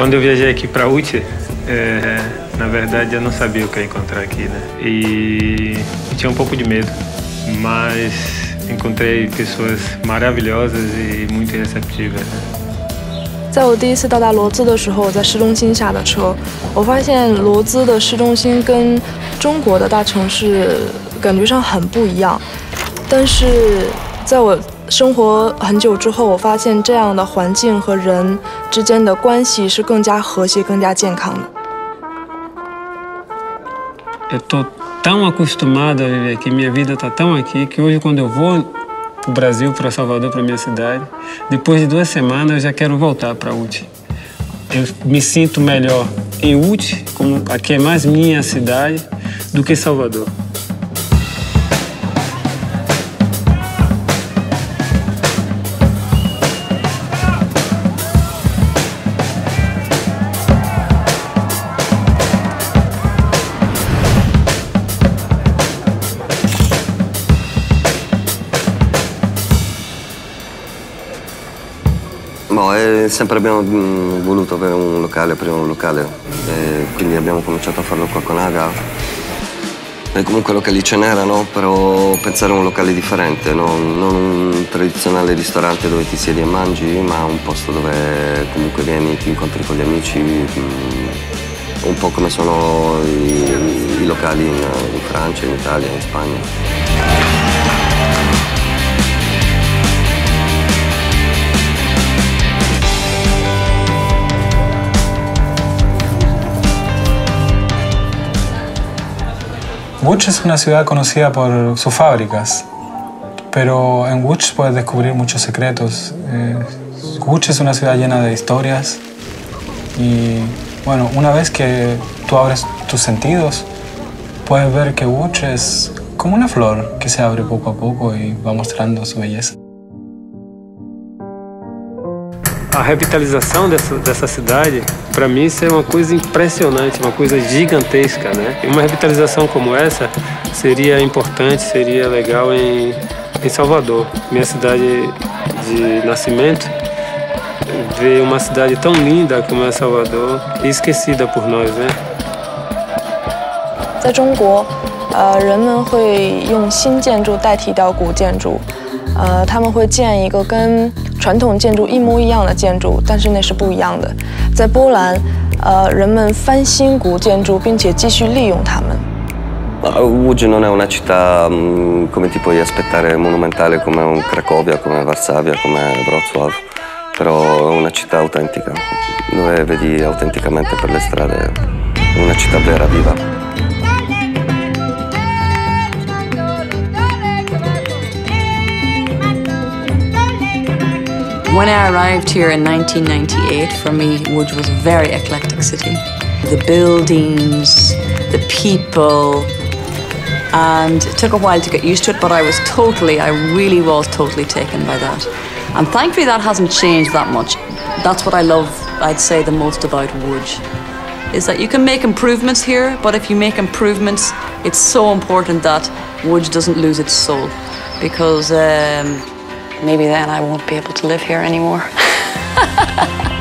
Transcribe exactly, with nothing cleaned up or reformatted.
Quando eu viajei aqui para Łódź, é, na verdade eu não sabia o que ia encontrar aqui, né? E tinha um pouco de medo, mas encontrei pessoas maravilhosas e muito receptivas. 在我第一次到达罗兹的时候，我在市中心下的车，我发现罗兹的市中心跟中国的大城市感觉上很不一样。但是在我生活很久之后，我发现这样的环境和人之间的关系是更加和谐、更加健康的。 Eu tô tão acostumado a viver aqui, minha vida tá tão aqui que hoje quando eu vou para o Brasil, para Salvador, para minha cidade, depois de duas semanas eu já quero voltar para Łódź. Eu me sinto melhor em Łódź, como aqui é mais minha cidade, do que Salvador. No, eh, sempre abbiamo voluto avere un locale, aprire un locale, e quindi abbiamo cominciato a farlo qua con Aga. E comunque locali ce n'erano, però pensare a un locale differente, no? Non un tradizionale ristorante dove ti siedi e mangi, ma un posto dove comunque vieni, ti incontri con gli amici, un po' come sono i, i locali in, in Francia, in Italia, in Spagna. Łódź es una ciudad conocida por sus fábricas, pero en Łódź puedes descubrir muchos secretos. Eh, Łódź es una ciudad llena de historias y, bueno, una vez que tú abres tus sentidos, puedes ver que Łódź es como una flor que se abre poco a poco y va mostrando su belleza. A revitalização dessa, dessa cidade, para mim, isso é uma coisa impressionante, uma coisa gigantesca, né? E uma revitalização como essa seria importante, seria legal em, em Salvador, minha cidade de nascimento. Ver uma cidade tão linda como é Salvador e esquecida por nós, né? 在中国，呃，人们会用新建筑代替掉古建筑。 呃，他们会建一个跟传统建筑一模一样的建筑，但是那是不一样的。在波兰，呃，人们翻新古建筑，并且继续利用它们。 Łódź non è una città come ti puoi aspettare monumentale come un Cracovia, come Varsavia, come Wrocław, però è una città autentica, dove vedi autenticamente per le strade una città vera, viva. When I arrived here in nineteen ninety-eight, for me, Łódź was a very eclectic city. The buildings, the people, and it took a while to get used to it, but I was totally, I really was totally taken by that. And thankfully that hasn't changed that much. That's what I love, I'd say, the most about Łódź, is that you can make improvements here, but if you make improvements, it's so important that Łódź doesn't lose its soul, because um, maybe then I won't be able to live here anymore.